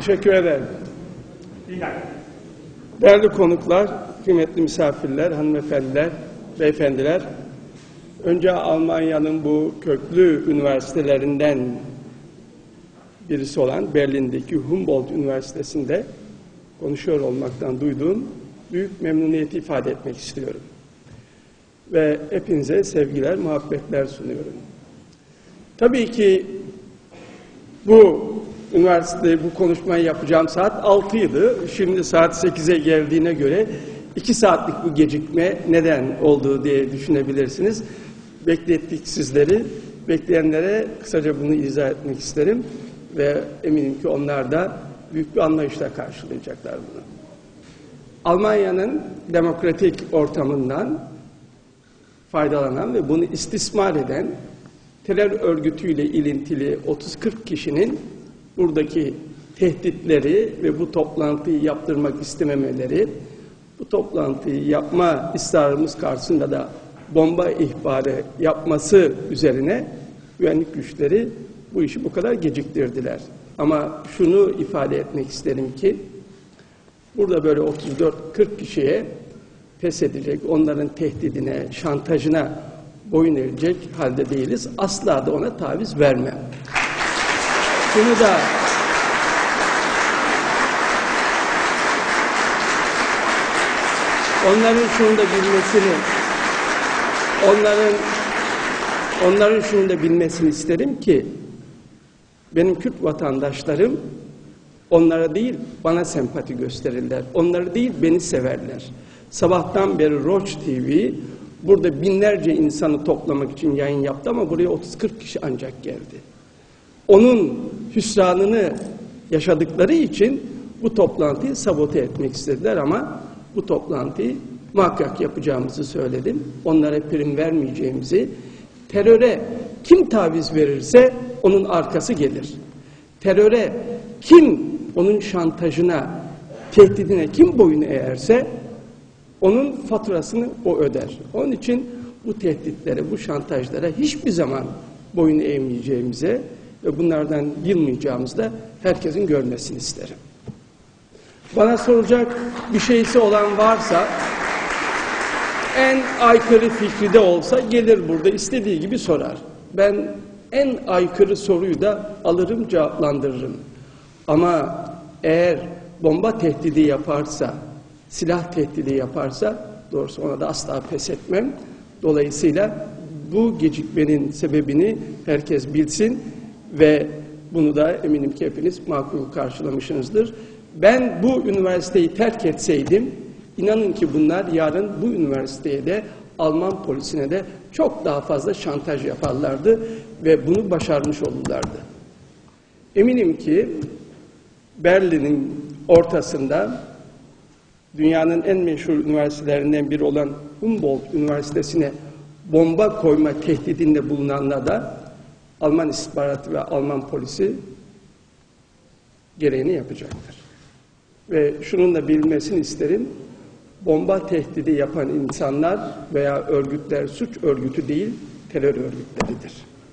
Teşekkür ederim. Değerli konuklar, kıymetli misafirler, hanımefendiler, beyefendiler. Önce Almanya'nın bu köklü üniversitelerinden birisi olan Berlin'deki Humboldt Üniversitesi'nde konuşuyor olmaktan duyduğum büyük memnuniyeti ifade etmek istiyorum. Ve hepinize sevgiler, muhabbetler sunuyorum. Tabii ki bu konuşmayı yapacağım saat 6'ydı. Şimdi saat 8'e geldiğine göre 2 saatlik bu gecikme neden oldu diye düşünebilirsiniz. Beklettik sizleri. Bekleyenlere kısaca bunu izah etmek isterim. Ve eminim ki onlar da büyük bir anlayışla karşılayacaklar bunu. Almanya'nın demokratik ortamından faydalanan ve bunu istismar eden terör örgütüyle ilintili 30-40 kişinin buradaki tehditleri ve bu toplantıyı yaptırmak istememeleri, bu toplantıyı yapma ısrarımız karşısında da bomba ihbarı yapması üzerine güvenlik güçleri bu işi bu kadar geciktirdiler. Ama şunu ifade etmek isterim ki, burada böyle 34-40 kişiye pes edecek, onların tehdidine, şantajına boyun eğecek halde değiliz. Asla da ona taviz vermem. Şunu da onların şunu da bilmesini isterim ki benim Kürt vatandaşlarım onlara değil bana sempati gösterirler. Onları değil beni severler. Sabahtan beri Roç TV burada binlerce insanı toplamak için yayın yaptı ama buraya 30-40 kişi ancak geldi. Onun hüsranını yaşadıkları için bu toplantıyı sabote etmek istediler ama bu toplantıyı muhakkak yapacağımızı söyledim. Onlara prim vermeyeceğimizi, teröre kim taviz verirse onun arkası gelir. Teröre kim, onun şantajına, tehdidine kim boyun eğerse onun faturasını o öder. Onun için bu tehditlere, bu şantajlara hiçbir zaman boyun eğmeyeceğimize ve bunlardan yılmayacağımızı da herkesin görmesini isterim. Bana soracak bir şeysi olan varsa, en aykırı fikri de olsa gelir burada istediği gibi sorar. Ben en aykırı soruyu da alırım, cevaplandırırım. Ama eğer bomba tehdidi yaparsa, silah tehdidi yaparsa, doğrusu ona da asla pes etmem. Dolayısıyla bu gecikmenin sebebini herkes bilsin ve bunu da eminim ki hepiniz makul karşılamışsınızdır. Ben bu üniversiteyi terk etseydim, inanın ki bunlar yarın bu üniversiteye de Alman polisine de çok daha fazla şantaj yaparlardı ve bunu başarmış olurlardı. Eminim ki Berlin'in ortasında dünyanın en meşhur üniversitelerinden biri olan Humboldt Üniversitesi'ne bomba koyma tehdidinde bulunanlar da Alman istihbaratı ve Alman polisi gereğini yapacaktır. Ve şunun da bilmesini isterim, bomba tehdidi yapan insanlar veya örgütler suç örgütü değil, terör örgütleridir.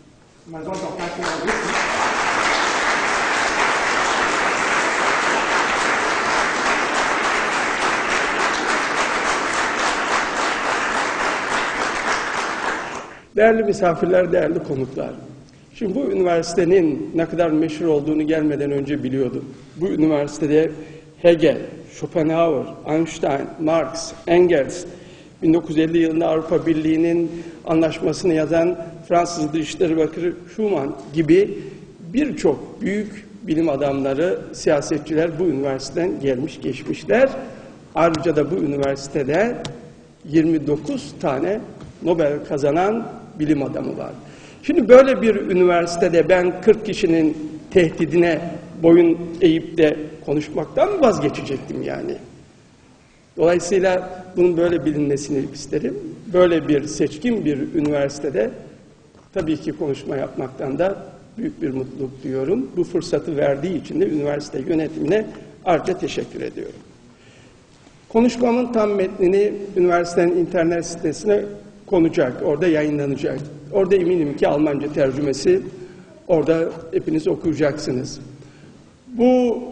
Değerli misafirler, değerli konuklar. Şimdi bu üniversitenin ne kadar meşhur olduğunu gelmeden önce biliyordum. Bu üniversitede Hegel, Schopenhauer, Einstein, Marx, Engels, 1950 yılında Avrupa Birliği'nin anlaşmasını yazan Fransız Dışişleri Bakanı Schuman gibi birçok büyük bilim adamları, siyasetçiler bu üniversiteden gelmiş geçmişler. Ayrıca da bu üniversitede 29 tane Nobel kazanan bilim adamı var. Şimdi böyle bir üniversitede ben 40 kişinin tehdidine boyun eğip de konuşmaktan mı vazgeçecektim yani? Dolayısıyla bunun böyle bilinmesini isterim. Böyle bir seçkin bir üniversitede tabii ki konuşma yapmaktan da büyük bir mutluluk duyuyorum. Bu fırsatı verdiği için de üniversite yönetimine ayrıca teşekkür ediyorum. Konuşmamın tam metnini üniversitenin internet sitesine konacak, orada yayınlanacak. Orada eminim ki Almanca tercümesi, orada hepiniz okuyacaksınız. Bu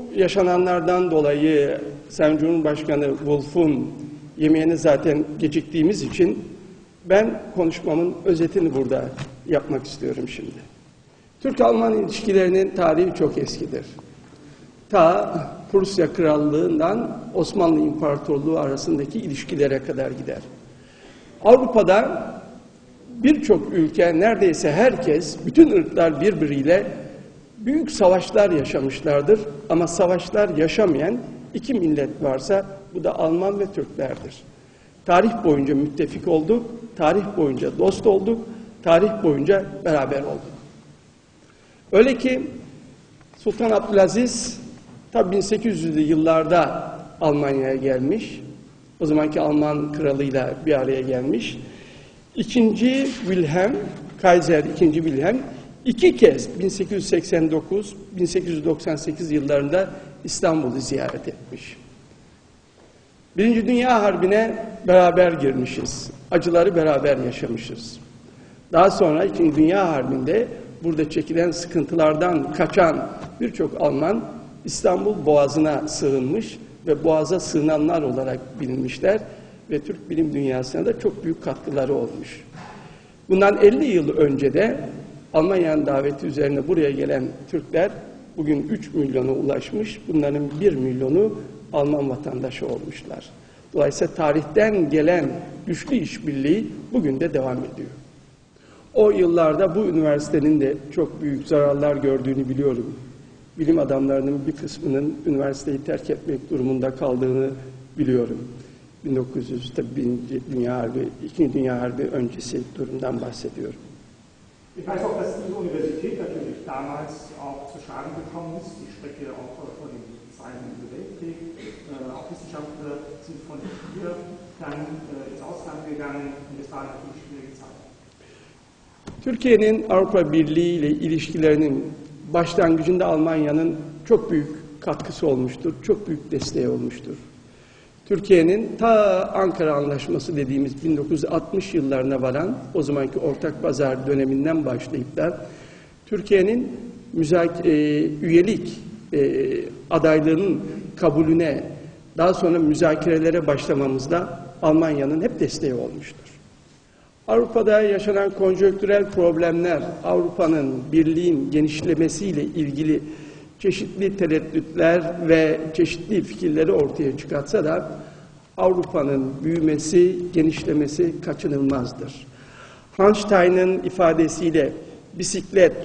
yaşananlardan dolayı Sayın Cumhurbaşkanı Wolf'un yemeğine zaten geciktiğimiz için ben konuşmamın özetini burada yapmak istiyorum şimdi. Türk-Alman ilişkilerinin tarihi çok eskidir. Ta Prusya Krallığı'ndan Osmanlı İmparatorluğu arasındaki ilişkilere kadar gider. Avrupa'da birçok ülke, neredeyse herkes, bütün ırklar birbiriyle büyük savaşlar yaşamışlardır. Ama savaşlar yaşamayan iki millet varsa bu da Alman ve Türklerdir. Tarih boyunca müttefik olduk, tarih boyunca dost olduk, tarih boyunca beraber olduk. Öyle ki Sultan Abdülaziz tabi 1800'lü yıllarda Almanya'ya gelmiş. O zamanki Alman kralıyla bir araya gelmiş. İkinci Wilhelm, Kaiser II. Wilhelm iki kez 1889-1898 yıllarında İstanbul'u ziyaret etmiş. Birinci Dünya Harbi'ne beraber girmişiz. Acıları beraber yaşamışız. Daha sonra İkinci Dünya Harbi'nde burada çekilen sıkıntılardan kaçan birçok Alman İstanbul Boğazı'na sığınmış ve Boğaz'a sığınanlar olarak bilinmişler ve Türk bilim dünyasına da çok büyük katkıları olmuş. Bundan 50 yıl önce de Almanya'nın daveti üzerine buraya gelen Türkler bugün 3 milyona ulaşmış. Bunların 1 milyonu Alman vatandaşı olmuşlar. Dolayısıyla tarihten gelen güçlü işbirliği bugün de devam ediyor. O yıllarda bu üniversitenin de çok büyük zararlar gördüğünü biliyorum. Bilim adamlarının bir kısmının üniversiteyi terk etmek durumunda kaldığını biliyorum. 1900 tabii Birinci Dünya Harbi, İkinci Dünya Harbi öncesi durumdan bahsediyorum. Ich weiß auch, dass diese Universität natürlich damals auch zu Schaden gekommen ist. Ich spreche auch von dem Zweiten Weltkrieg. Auch Wissenschaftler sind von hier dann ins Ausland gegangen und es war natürlich schwierige Zeit. Türkiye'nin Avrupa Birliği ile ilişkilerinin başlangıcında Almanya'nın çok büyük katkısı olmuştur, çok büyük desteği olmuştur. Türkiye'nin ta Ankara Anlaşması dediğimiz 1960 yıllarına varan o zamanki ortak pazar döneminden başlayıp da Türkiye'nin üyelik adaylığının kabulüne daha sonra müzakerelere başlamamızda Almanya'nın hep desteği olmuştur. Avrupa'da yaşanan konjonktürel problemler, Avrupa'nın birliğin genişlemesiyle ilgili çeşitli tereddütler ve çeşitli fikirleri ortaya çıkartsa da Avrupa'nın büyümesi, genişlemesi kaçınılmazdır. Einstein'ın ifadesiyle bisiklet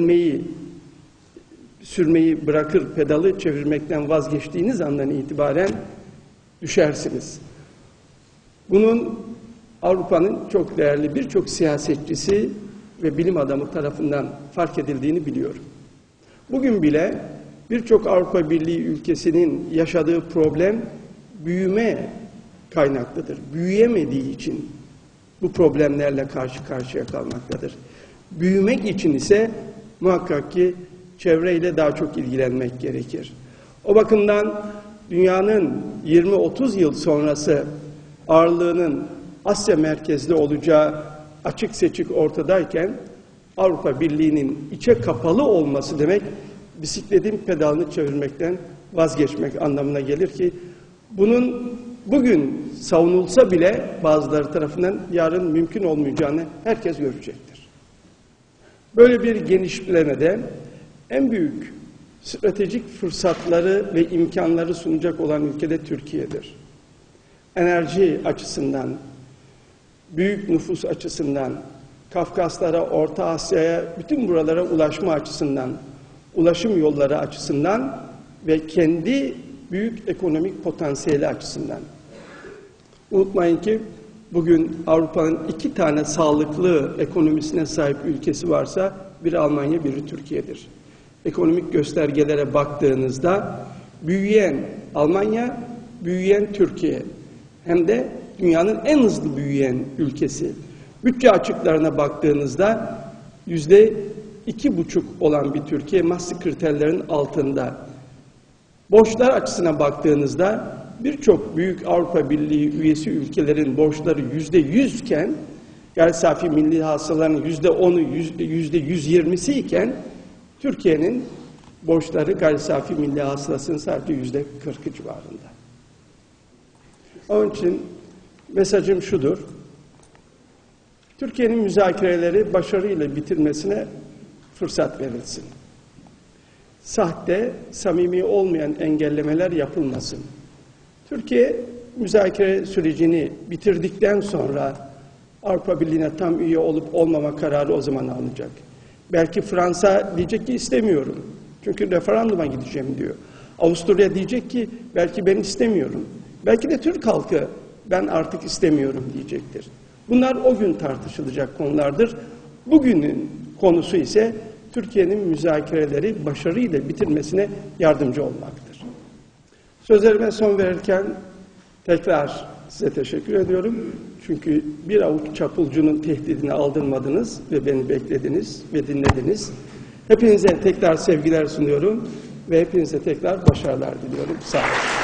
sürmeyi bırakır, pedalı çevirmekten vazgeçtiğiniz andan itibaren düşersiniz. Bunun Avrupa'nın çok değerli birçok siyasetçisi ve bilim adamı tarafından fark edildiğini biliyorum. Bugün bile birçok Avrupa Birliği ülkesinin yaşadığı problem büyüme kaynaklıdır. Büyüyemediği için bu problemlerle karşı karşıya kalmaktadır. Büyümek için ise muhakkak ki çevreyle daha çok ilgilenmek gerekir. O bakımdan dünyanın 20-30 yıl sonrası ağırlığının Asya merkezli olacağı açık seçik ortadayken Avrupa Birliği'nin içe kapalı olması demek bisikletin pedalını çevirmekten vazgeçmek anlamına gelir ki bunun bugün savunulsa bile bazıları tarafından yarın mümkün olmayacağını herkes görecektir. Böyle bir genişlemede en büyük stratejik fırsatları ve imkanları sunacak olan ülke de Türkiye'dir. Enerji açısından, büyük nüfus açısından, Kafkaslara, Orta Asya'ya, bütün buralara ulaşma açısından, ulaşım yolları açısından ve kendi büyük ekonomik potansiyeli açısından. Unutmayın ki bugün Avrupa'nın 2 tane sağlıklı ekonomisine sahip ülkesi varsa biri Almanya, biri Türkiye'dir. Ekonomik göstergelere baktığınızda büyüyen Almanya, büyüyen Türkiye hem de dünyanın en hızlı büyüyen ülkesi. Bütçe açıklarına baktığınızda %2,5 olan bir Türkiye Maastricht kriterlerin altında. Borçlar açısına baktığınızda birçok büyük Avrupa Birliği üyesi ülkelerin borçları %100 iken, gayri safi milli hasılanın %10'u, %120'si iken Türkiye'nin borçları gayri safi milli hasılasının sadece %40'ı civarında. Onun için mesajım şudur: Türkiye'nin müzakereleri başarıyla bitirmesine fırsat verilsin. Sahte, samimi olmayan engellemeler yapılmasın. Türkiye müzakere sürecini bitirdikten sonra Avrupa Birliği'ne tam üye olup olmama kararı o zaman alınacak. Belki Fransa diyecek ki istemiyorum. Çünkü referanduma gideceğim diyor. Avusturya diyecek ki belki ben istemiyorum. Belki de Türk halkı ben artık istemiyorum diyecektir. Bunlar o gün tartışılacak konulardır. Bugünün konusu ise Türkiye'nin müzakereleri başarıyla bitirmesine yardımcı olmaktır. Sözlerime son verirken tekrar size teşekkür ediyorum. Çünkü bir avuç çapulcunun tehdidine aldırmadınız ve beni beklediniz ve dinlediniz. Hepinize tekrar sevgiler sunuyorum ve hepinize tekrar başarılar diliyorum. Sağ olun.